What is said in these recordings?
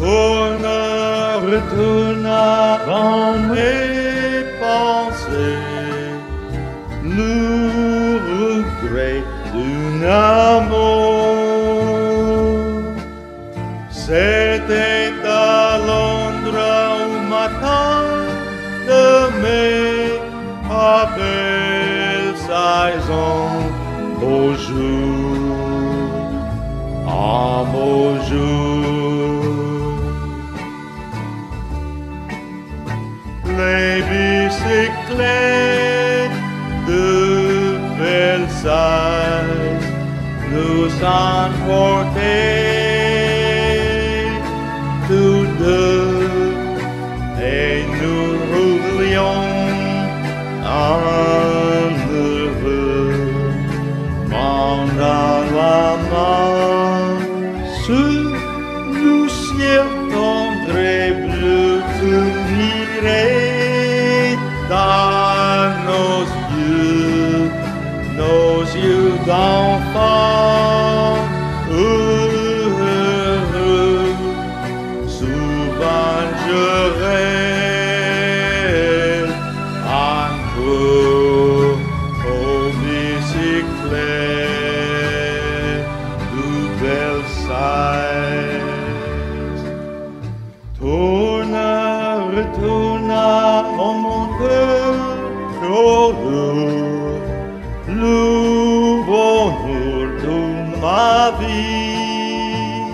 Retourne dans mes pensées, le regret d'un amour. C'était à l'endroit où m'attend de mes belles saisons, beau jour, ah beau jour. Les bicyclettes de Versailles nous emportaient tous deux et nous roulions en heureux pendant la marche. Le ciel tendre et bleu tournerait dans nos yeux d'enfants heureux. Souvent je rêve encore aux bicyclettes de Versailles. Retourne dans mon cœur trop lourd, le bonheur de ma vie.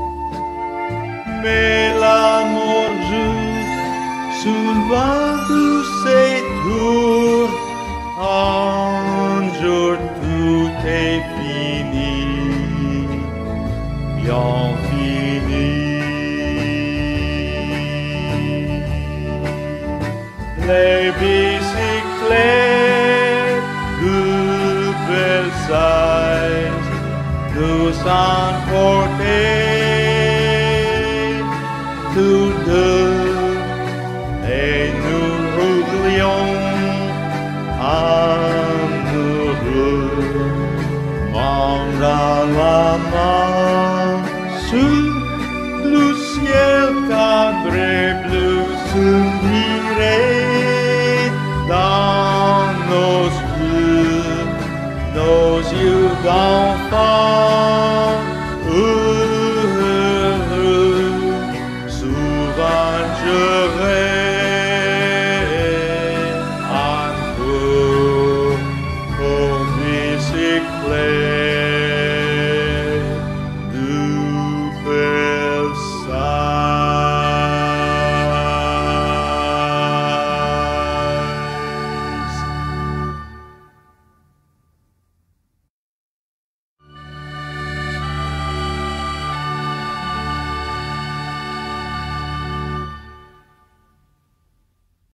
Mais l'amour joue souvent de ses tours, un jour tout est fini, bien fini. Les bicyclettes de Versailles nous emportent